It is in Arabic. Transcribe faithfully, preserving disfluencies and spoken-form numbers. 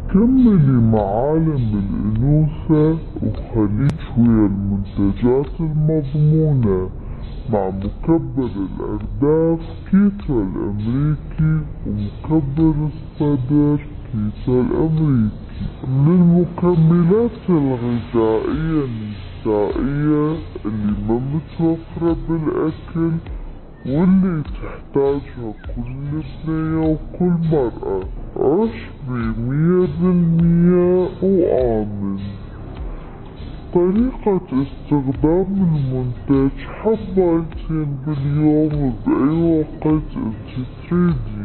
كملي معالم الأنوثة وخلي شوية المنتجات المضمونة مع مكبر الأرداف كيتو الأمريكي ومكبر الصدر كيتو الأمريكي. من المكملات الغذائية النسائية اللي ما متوفرة بالأكل واللي تحتاجها كل بنية وكل مرأة، عشبي مية بالمية وآمن. طريقة استخدام المنتج حبايتين باليوم بأي وقت انت تريدين.